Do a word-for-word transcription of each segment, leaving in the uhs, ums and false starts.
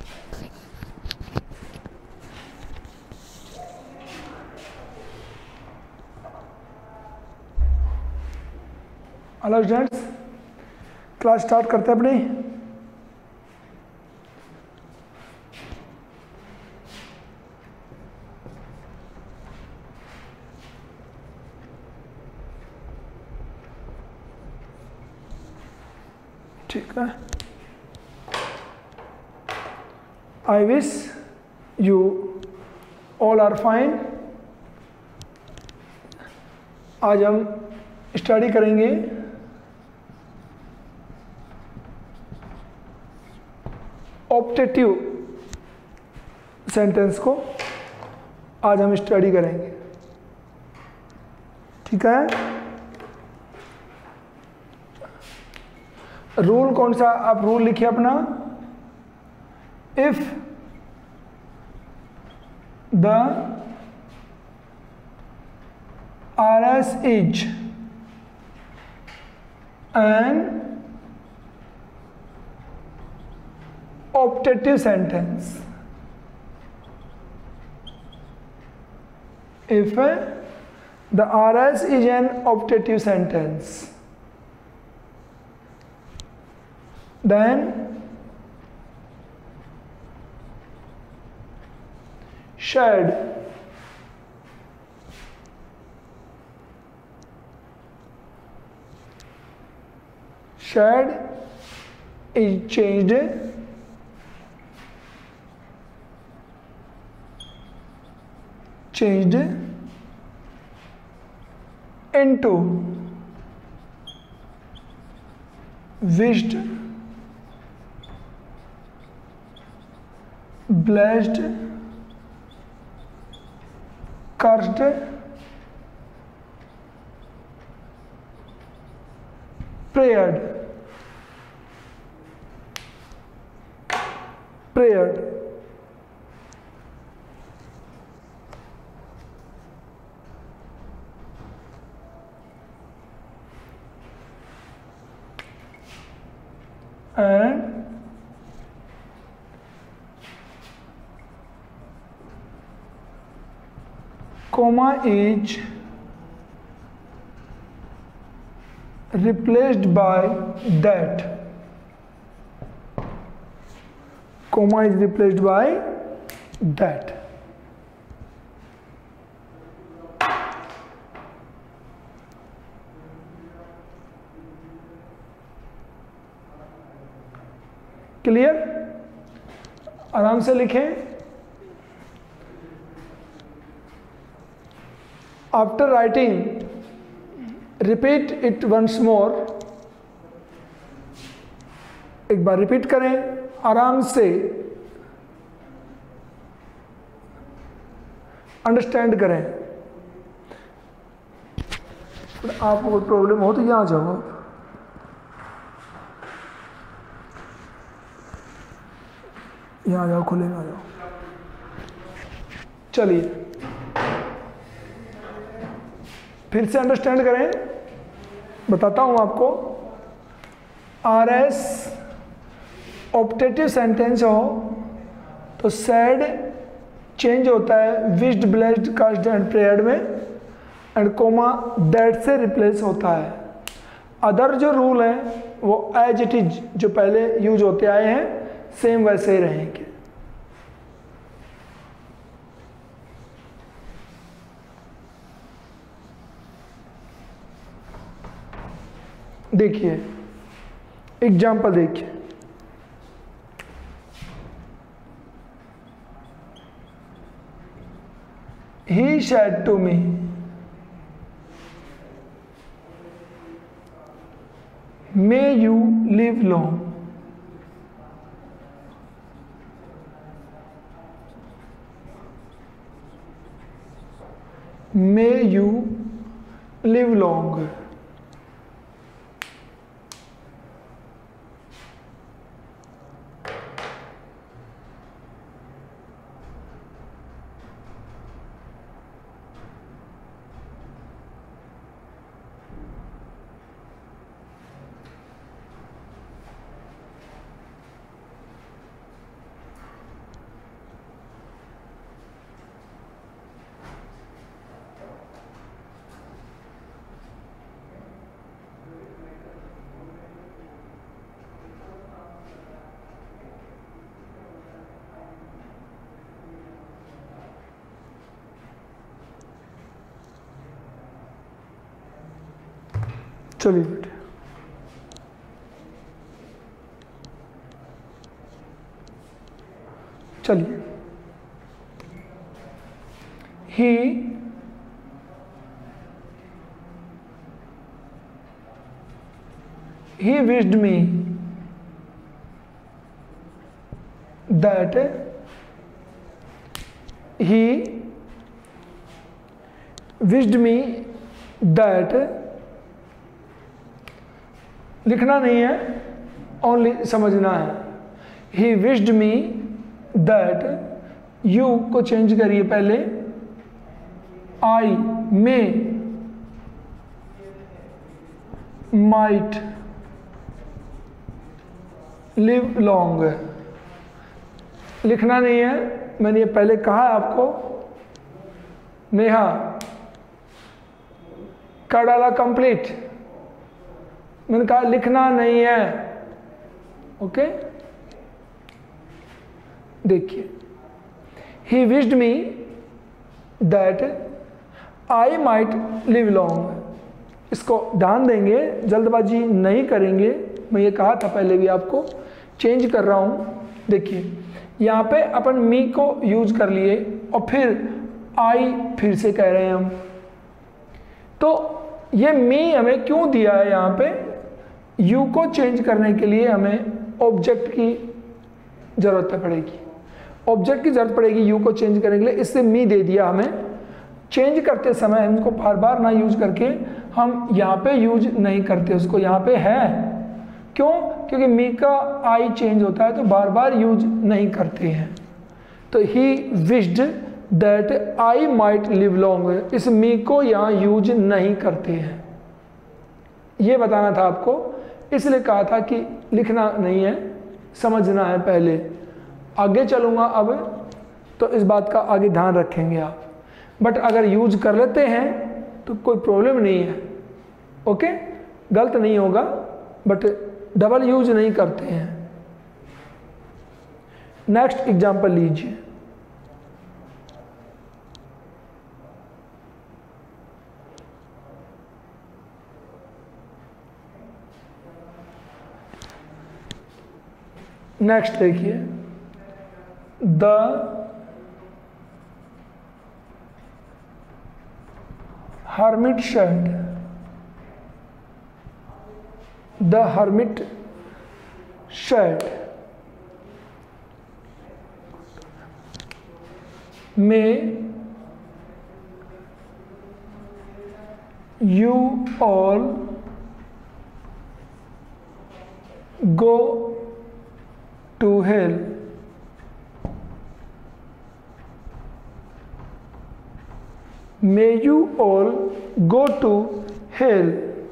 Hello students, class start करते हैं अपनी। ठीक है, I wish you all are fine. आज हम स्टडी करेंगे ऑप्टेटिव सेंटेंस को। आज हम स्टडी करेंगे, ठीक है। रूल कौन सा, आप रूल लिखिए अपना। If the R S is an optative sentence, if uh, the R S is an optative sentence, then should should is changed changed into wished, blessed, cursed, prayed, prayed. And comma is replaced by that. Comma is replaced by that. Clear? आराम से लिखें। After writing repeat it once more. एक बार repeat करें आराम से, understand करें। आपको कोई प्रॉब्लम हो तो यहां जाओ, यहाँ आ जाओ, खुले में आ जाओ। चलिए फिर से अंडरस्टैंड करें, बताता हूँ आपको। आर एस ऑप्टेटिव सेंटेंस हो तो सैड चेंज होता है wished, blessed, cursed and prayed में, एंड कोमा दैट से रिप्लेस होता है। अदर जो रूल हैं वो एज इट इज जो पहले यूज होते आए हैं सेम वैसे ही रहेंगे। देखिए एग्जाम्पल देखिए। He said to me, may you live long. May you live long. चलिए बेटे, चलिए ही he wished me that he wished me that लिखना नहीं है, ओनली समझना है। he wished me that, you को चेंज करिए पहले, I may might live long। लिखना नहीं है, मैंने ये पहले कहा है आपको। नेहा कर डाला कंप्लीट, मैंने कहा लिखना नहीं है। ओके, देखिए, he wished me that I might live long. इसको ध्यान देंगे, जल्दबाजी नहीं करेंगे। मैं ये कहा था पहले भी आपको, चेंज कर रहा हूं। देखिए यहाँ पे अपन मी को यूज कर लिए और फिर आई फिर से कह रहे हैं हम। तो ये मी हमें क्यों दिया है? यहाँ पे यू को चेंज करने के लिए हमें ऑब्जेक्ट की जरूरत पड़ेगी, ऑब्जेक्ट की जरूरत पड़ेगी यू को चेंज करने के लिए, इससे मी दे दिया हमें। चेंज करते समय इनको बार बार ना यूज करके हम यहाँ पे यूज नहीं करते उसको, यहाँ पे है। क्यों? क्योंकि मी का आई चेंज होता है तो बार बार यूज नहीं करते हैं। तो he wished that I might live long, इस मी को यहाँ यूज नहीं करते हैं, ये बताना था आपको। इसलिए कहा था कि लिखना नहीं है, समझना है पहले। आगे चलूँगा अब तो इस बात का आगे ध्यान रखेंगे आप। बट अगर यूज कर लेते हैं तो कोई प्रॉब्लम नहीं है। ओके, गलत नहीं होगा, बट डबल यूज नहीं करते हैं। नेक्स्ट एग्जांपल लीजिए। नेक्स्ट देखिए, the hermit said, the hermit said, may you all go to hell। May you all go to hell।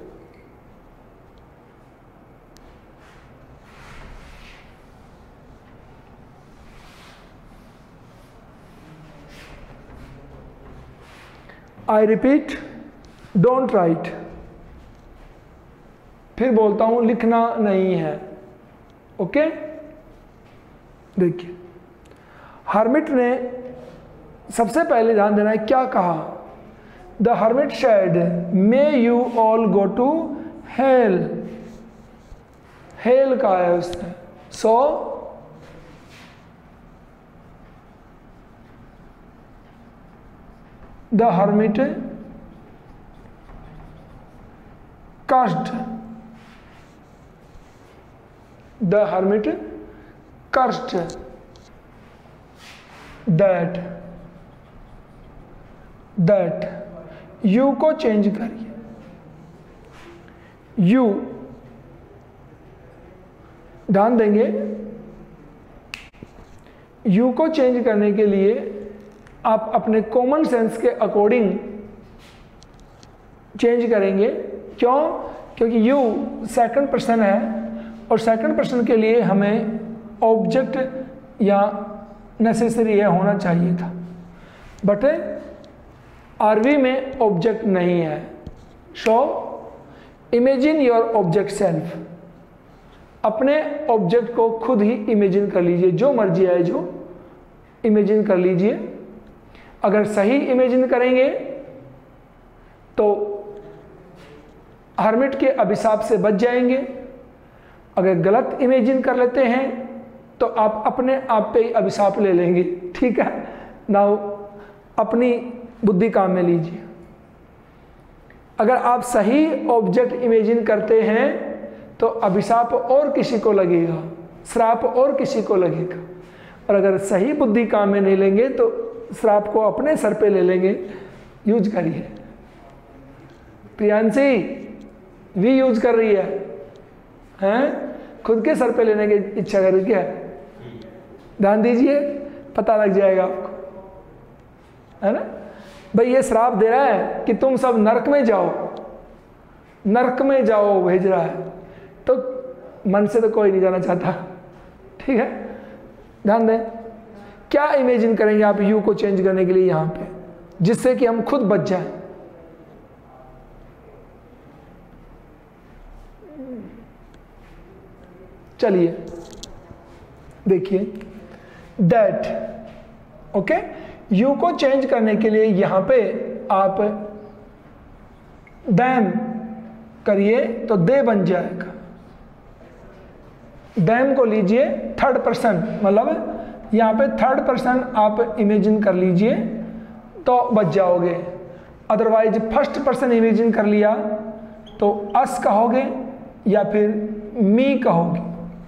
I repeat, don't write। फिर बोलता हूं, लिखना नहीं है। ओके, देखिए हर्मिट ने सबसे पहले ध्यान देना है क्या कहा। The hermit said, may you all go to hell. Hell कहा है उसने। So the hermit cursed, the hermit cursed that, that you को चेंज करिए, you ध्यान देंगे, you को चेंज करने के लिए आप अपने कॉमन सेंस के अकॉर्डिंग चेंज करेंगे। क्यों? क्योंकि यू सेकंड पर्सन है और सेकंड पर्सन के लिए हमें ऑब्जेक्ट या नेसेसरी है होना चाहिए था, बट आरवी में ऑब्जेक्ट नहीं है। So imagine your object self, अपने ऑब्जेक्ट को खुद ही इमेजिन कर लीजिए, जो मर्जी है जो इमेजिन कर लीजिए। अगर सही इमेजिन करेंगे तो हर्मिट के अभिशाप से बच जाएंगे। अगर गलत इमेजिन कर लेते हैं तो आप अपने आप पे ही अभिशाप ले लेंगे। ठीक है, नाउ अपनी बुद्धि काम में लीजिए। अगर आप सही ऑब्जेक्ट इमेजिन करते हैं तो अभिशाप और किसी को लगेगा, श्राप और किसी को लगेगा। और अगर सही बुद्धि काम में नहीं लेंगे तो श्राप को अपने सर पे ले लेंगे। यूज करिए। प्रियांशी भी यूज कर रही है, हैं? खुद के सर पे लेने की इच्छा कर रही है। ध्यान दीजिए, पता लग जाएगा आपको, है ना। भाई ये श्राप दे रहा है कि तुम सब नरक में जाओ, नरक में जाओ भेज रहा है, तो मन से तो कोई नहीं जाना चाहता। ठीक है, ध्यान दें। क्या इमेजिन करेंगे आप यू को चेंज करने के लिए यहां पे, जिससे कि हम खुद बच जाएं। चलिए देखिए, दैट, ओके। यू को चेंज करने के लिए यहां पे आप दैम करिए तो दे बन जाएगा। दैम को लीजिए थर्ड पर्सन, मतलब यहां पे थर्ड पर्सन आप इमेजिन कर लीजिए तो बच जाओगे। अदरवाइज फर्स्ट पर्सन इमेजिन कर लिया तो अस कहोगे या फिर मी कहोगे।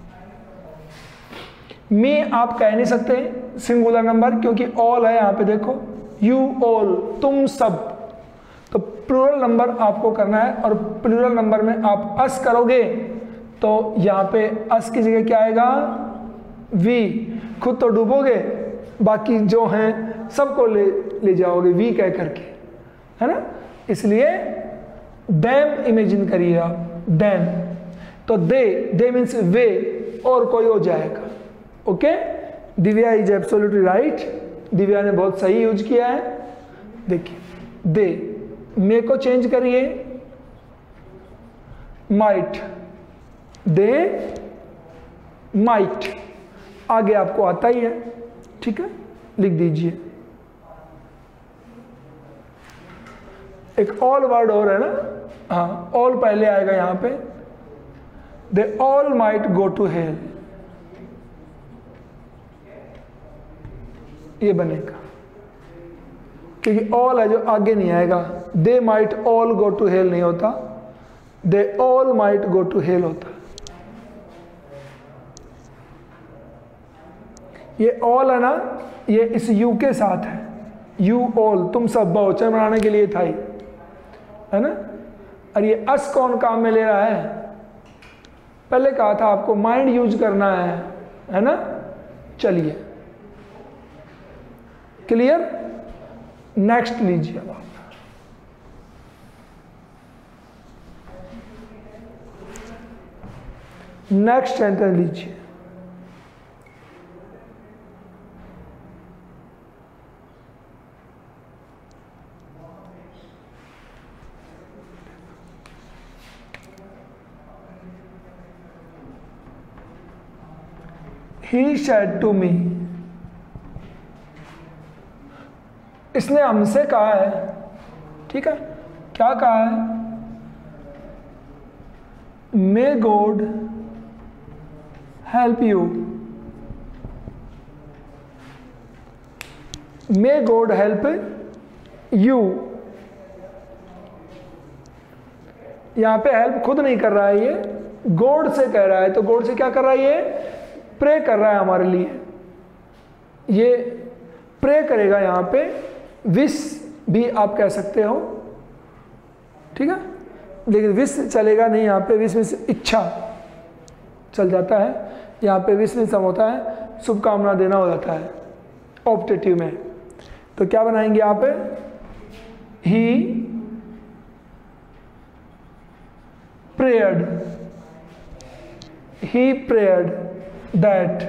मी आप कह नहीं सकते सिंगुलर नंबर, क्योंकि ऑल है यहां पे देखो, यू ऑल, तुम सब। तो प्लूरल नंबर आपको करना है, और प्लूरल नंबर में आप अस करोगे तो यहां पे अस की जगह क्या आएगा, वी। खुद तो डूबोगे, बाकी जो हैं सबको ले ले जाओगे वी कह करके, है ना। इसलिए डैम इमेजिन करिए आप, डैम। तो दे, दे मीन्स वे, और कोई हो जाएगा। Okay, Divya is absolutely right, Divya ने बहुत सही यूज किया है। देखिए, दे, मे को चेंज करिए माइट, दे माइट, आगे आपको आता ही है। ठीक है, लिख दीजिए। एक ऑल वर्ड और है ना, हाँ, ऑल पहले आएगा यहां पे। They all might go to hell, ये बनेगा, क्योंकि ऑल है जो आगे नहीं आएगा। They might all go to hell नहीं होता, they all might go to hell होता। ये ऑल है ना, ये इस यू के साथ है, यू ऑल, तुम सब बहुवचन बनाने के लिए था ही, है ना। और ये अस कौन काम में ले रहा है, पहले कहा था आपको माइंड यूज करना है, है ना। चलिए, क्लियर। नेक्स्ट लीजिए अब आप, नेक्स्ट सेंटेंस लीजिए। He said to me, इसने हमसे कहा है। ठीक है, क्या कहा है, may God help you, may God help you. यहां पे हेल्प खुद नहीं कर रहा है, ये गॉड से कह रहा है। तो गॉड से क्या कर रहा है, ये प्रे कर रहा है हमारे लिए, ये प्रे करेगा। यहां पे विश भी आप कह सकते हो, ठीक है, लेकिन विश चलेगा नहीं यहां पे। विश में इच्छा चल जाता है, यहां पे विश में सम होता है, शुभकामना देना हो जाता है ऑप्टेटिव में। तो क्या बनाएंगे आप, he prayed, he prayed that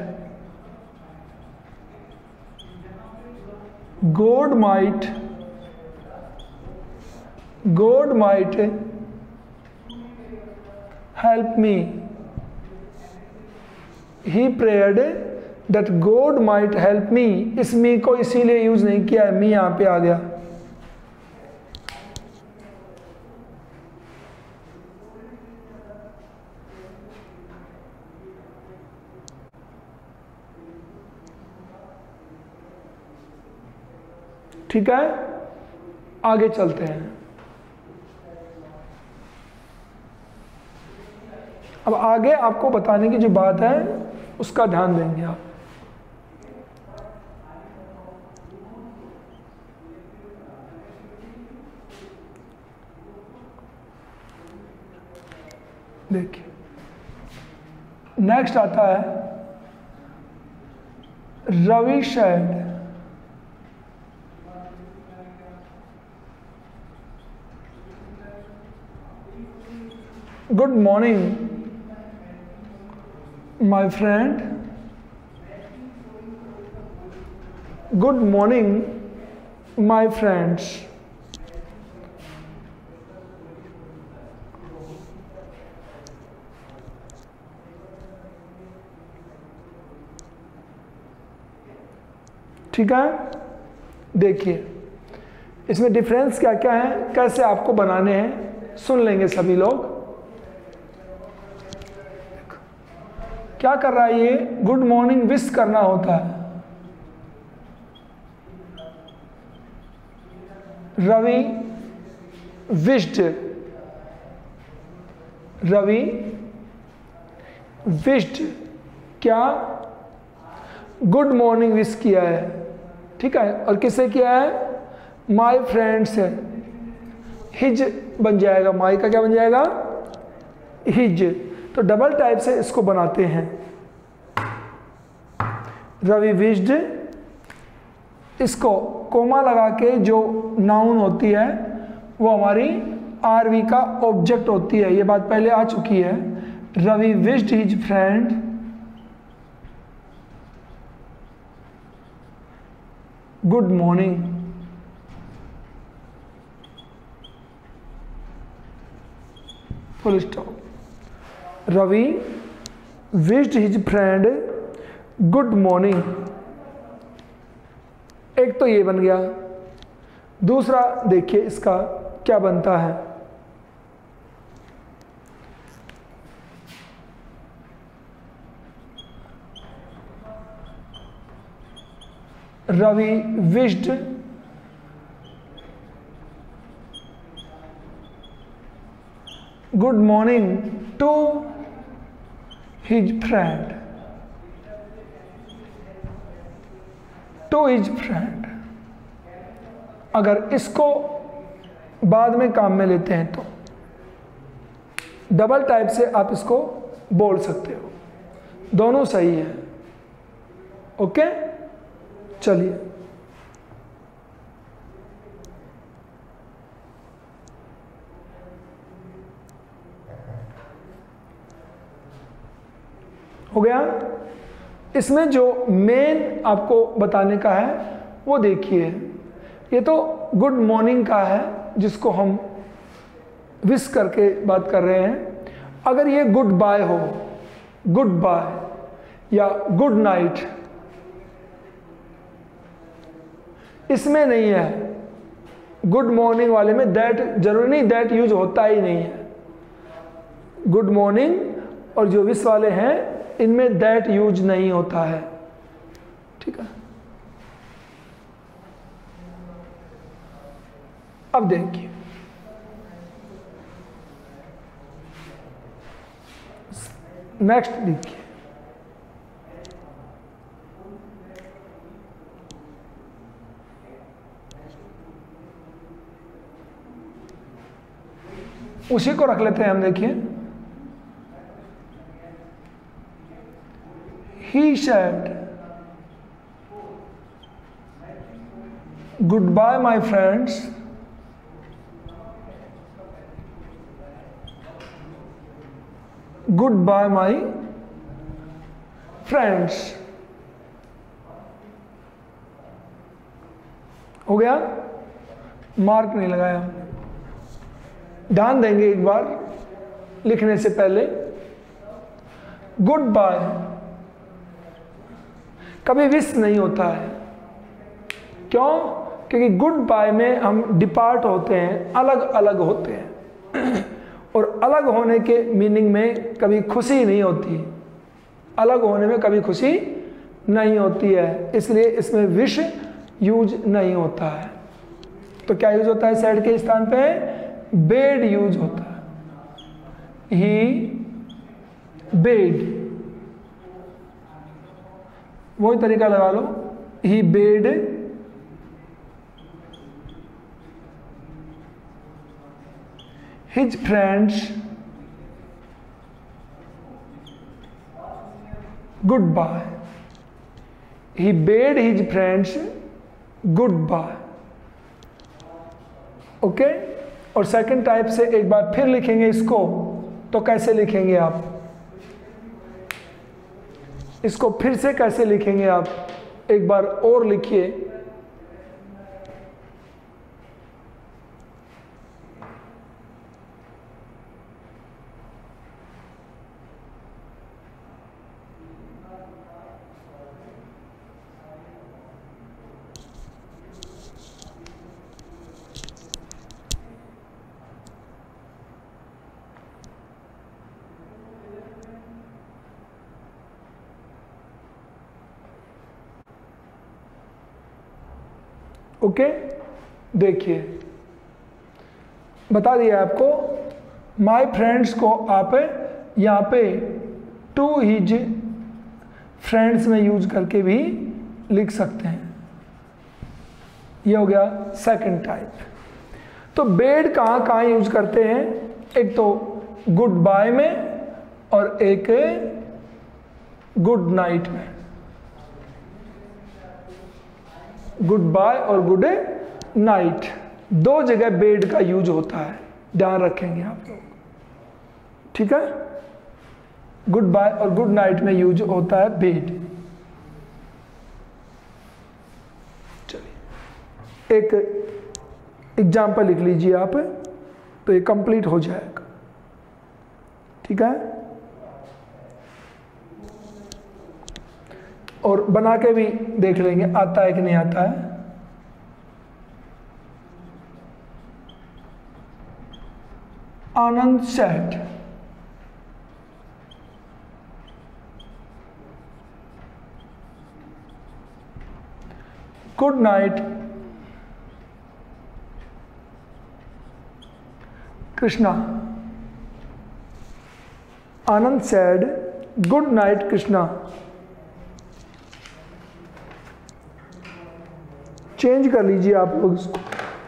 God might, God might help me. He prayed that God might help me. इस me को इसीलिए यूज नहीं किया है, me यहां पे आ गया। ठीक है, आगे चलते हैं। अब आगे आपको बताने की जो बात है उसका ध्यान देंगे आप। देखिए नेक्स्ट आता है Ravi said good morning my friend, good morning my friends. ठीक है, देखिए इसमें डिफरेंस क्या क्या है, कैसे आपको बनाने हैं, सुन लेंगे सभी लोग। क्या कर रहा है ये, गुड मॉर्निंग विश करना होता है। रवि विश्ड, रवि विश्ड क्या, गुड मॉर्निंग विश किया है। ठीक है, और किसे किया है, माय फ्रेंड्स है, हिज बन जाएगा, माई का क्या बन जाएगा, हिज। तो डबल टाइप से इसको बनाते हैं। रवि विश्ड, इसको कोमा लगा के जो नाउन होती है वो हमारी आरवी का ऑब्जेक्ट होती है, ये बात पहले आ चुकी है। Ravi wished his friend good morning. Full stop. Ravi wished his friend good morning. एक तो ये बन गया, दूसरा देखिए इसका क्या बनता है। Ravi wished good morning to his friend, to his friend. अगर इसको बाद में काम में लेते हैं तो डबल टाइप से आप इसको बोल सकते हो, दोनों सही है। ओके, चलिए हो गया। इसमें जो मेन आपको बताने का है वो देखिए, ये तो गुड मॉर्निंग का है जिसको हम विश करके बात कर रहे हैं। अगर ये गुड बाय हो, गुड बाय या गुड नाइट, इसमें नहीं है। गुड मॉर्निंग वाले में दैट जरूरी नहीं, दैट यूज होता ही नहीं है। गुड मॉर्निंग और जो विश वाले हैं इनमें दैट यूज नहीं होता है। ठीक है, अब देखिए नेक्स्ट देखिए, उसी को रख लेते हैं हम। देखिए he said goodbye my friends, goodbye my friends। हो गया, मार्क नहीं लगाया। ध्यान देंगे एक बार लिखने से पहले, गुड बाय कभी विश नहीं होता है। क्यों? क्योंकि गुड बाय में हम डिपार्ट होते हैं, अलग अलग होते हैं और अलग होने के मीनिंग में कभी खुशी नहीं होती, अलग होने में कभी खुशी नहीं होती है, इसलिए इसमें विश यूज नहीं होता है। तो क्या यूज होता है सैड के स्थान पे? बेड यूज होता है। ही बेड, वही तरीका लगा लो, he bade his friends goodbye. He bade his friends goodbye. Okay, और सेकंड टाइप से एक बार फिर लिखेंगे इसको, तो कैसे लिखेंगे आप इसको? फिर से कैसे लिखेंगे आप? एक बार और लिखिए। Okay okay? देखिए बता दिया आपको, माय फ्रेंड्स को आप यहाँ पे टू हिज फ्रेंड्स में यूज करके भी लिख सकते हैं। ये हो गया सेकंड टाइप। तो बेड कहाँ कहाँ यूज करते हैं? एक तो गुड बाय में और एक गुड नाइट में। गुड बाय और गुड नाइट, दो जगह बेड का यूज होता है, ध्यान रखेंगे आप लोग, ठीक है? गुड बाय और गुड नाइट में यूज होता है बेड। चलिए एक एग्जाम्पल लिख लीजिए आप, तो ये कंप्लीट हो जाएगा, ठीक है? और बना के भी देख लेंगे आता है कि नहीं आता है। Anand said good night Krishna. Anand said good night Krishna. Change कर लीजिए आप लोग इसको।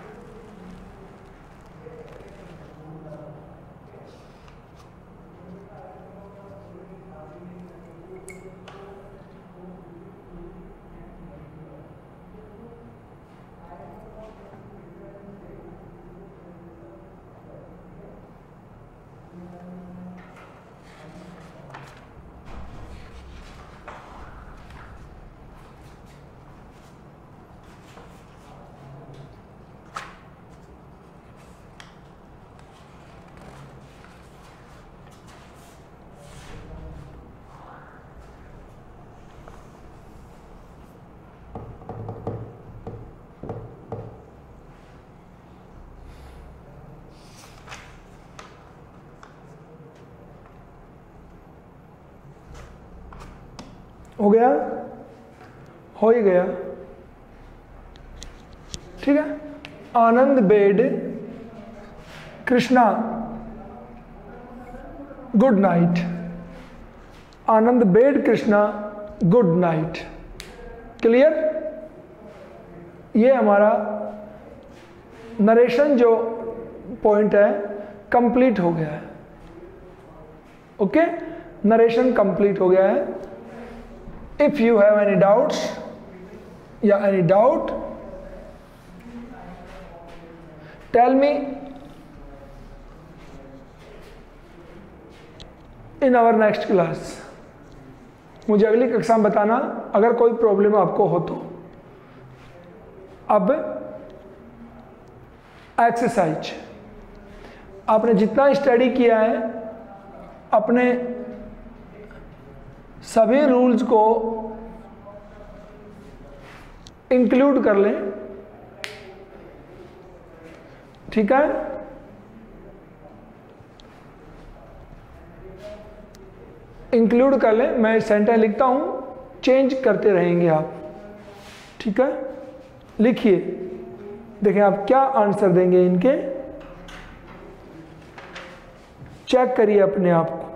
हो गया? हो ही गया, ठीक है? Anand bade Krishna good night. Anand bade Krishna good night. Clear? ये हमारा नरेशन जो पॉइंट है कंप्लीट हो गया है। ओके, नरेशन कंप्लीट हो गया है। If you have any doubts या any doubt, tell me in our next class. मुझे अगली कक्षा में बताना अगर कोई प्रॉब्लम आपको हो तो। अब एक्सरसाइज, आपने जितना स्टडी किया है अपने सभी रूल्स को इंक्लूड कर लें, ठीक है? इंक्लूड कर लें। मैं सेंटेंस लिखता हूं, चेंज करते रहेंगे आप, ठीक है? लिखिए देखें आप क्या आंसर देंगे इनके, चेक करिए अपने आप को।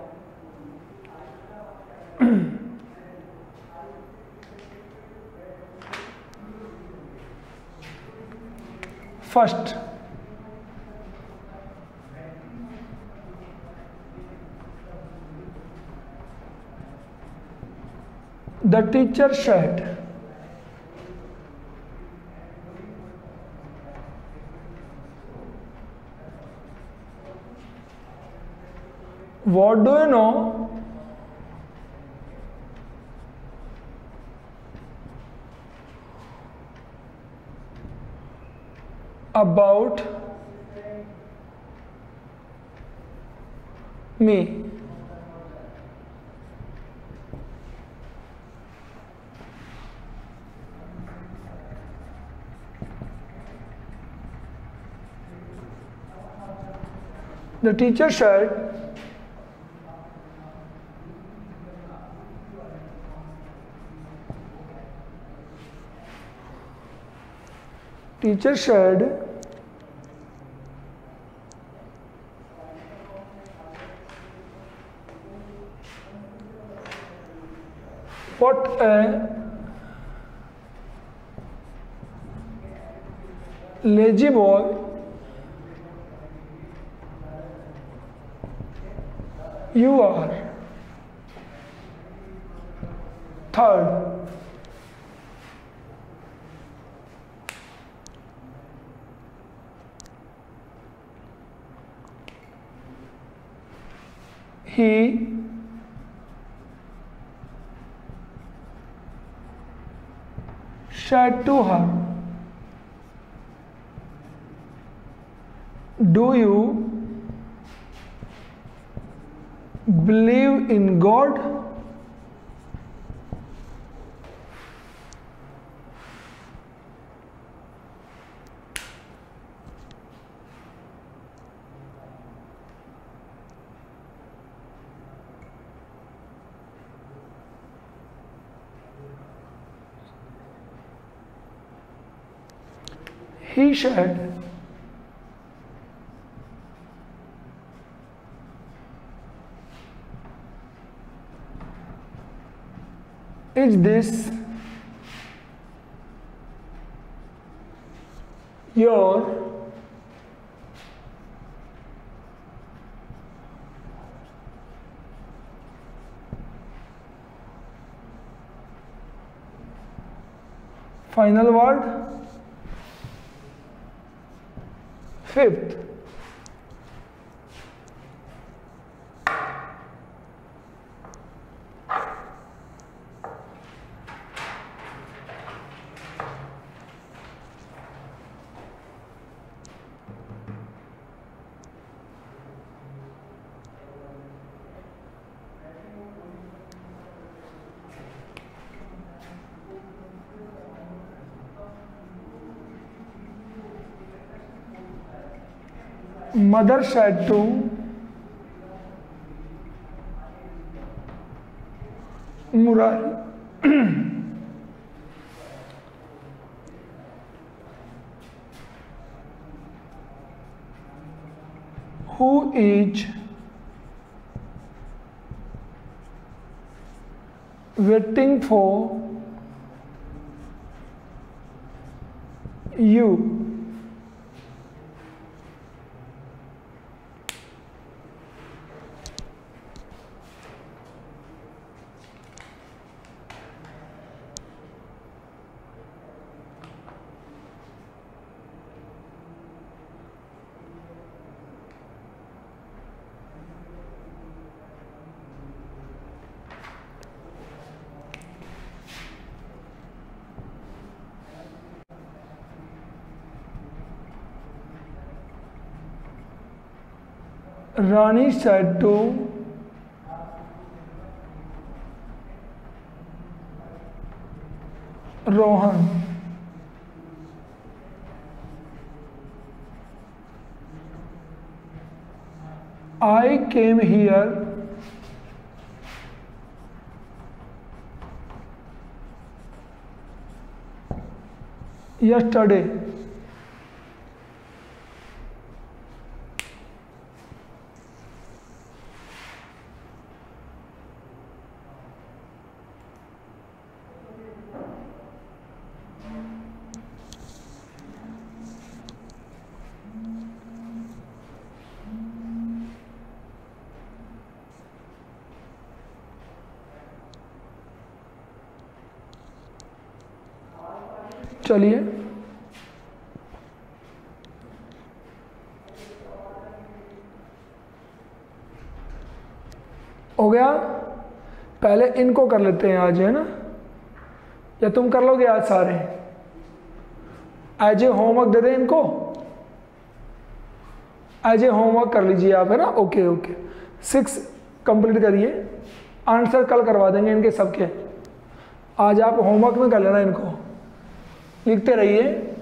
First, the teacher said, what do you know about me? The teacher said, teacher said, what a lazy boy you are. Third, he said to her, do you believe in God? He said, is this your final word? Fifth, mother said to Murari, who is waiting for you? Rani said to Rohan, I came here yesterday चलिए हो गया। पहले इनको कर लेते हैं आज, है ना, या तुम कर लोगे आज सारे? एज ए होमवर्क दे दें इनको, एज ए होमवर्क कर लीजिए आप, है ना। ओके ओके, सिक्स कंप्लीट करिए, आंसर कल करवा देंगे इनके सबके। आज आप होमवर्क में कर लेना, इनको लिखते रहिए।